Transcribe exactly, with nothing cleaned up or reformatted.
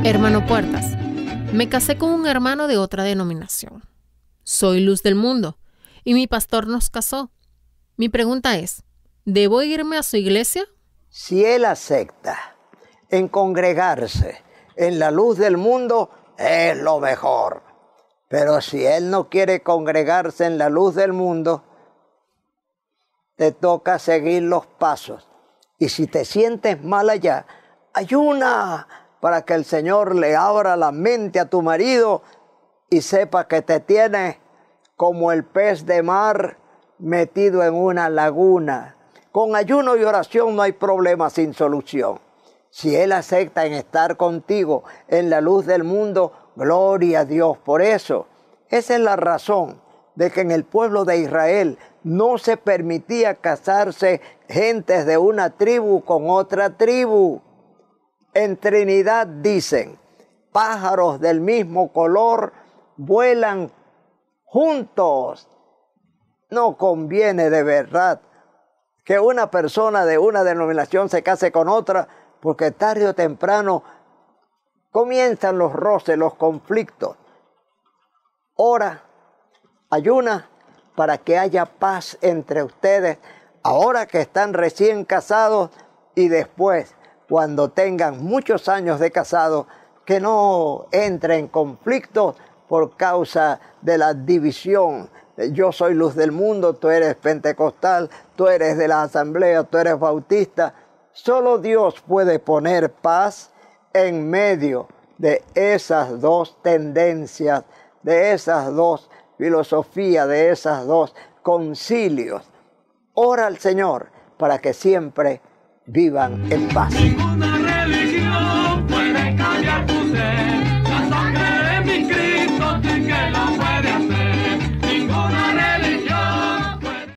Hermano Puertas, me casé con un hermano de otra denominación. Soy luz del mundo y mi pastor nos casó. Mi pregunta es, ¿debo irme a su iglesia? Si él acepta en congregarse en la luz del mundo, es lo mejor. Pero si él no quiere congregarse en la luz del mundo, te toca seguir los pasos. Y si te sientes mal allá, ayuna para que el Señor le abra la mente a tu marido y sepa que te tiene como el pez de mar metido en una laguna. Con ayuno y oración no hay problema sin solución. Si él acepta en estar contigo en la luz del mundo, gloria a Dios por eso. Esa es la razón de que en el pueblo de Israel no se permitía casarse gentes de una tribu con otra tribu. En Trinidad dicen, pájaros del mismo color vuelan juntos. No conviene de verdad que una persona de una denominación se case con otra, porque tarde o temprano comienzan los roces, los conflictos. Ora, ayuna para que haya paz entre ustedes, ahora que están recién casados y después, cuando tengan muchos años de casados, que no entren en conflictos por causa de la división. Yo soy luz del mundo, tú eres pentecostal, tú eres de la asamblea, tú eres bautista. Solo Dios puede poner paz en medio de esas dos tendencias, de esas dos filosofías, de esas dos concilios. Ora al Señor para que siempre vivan en paz.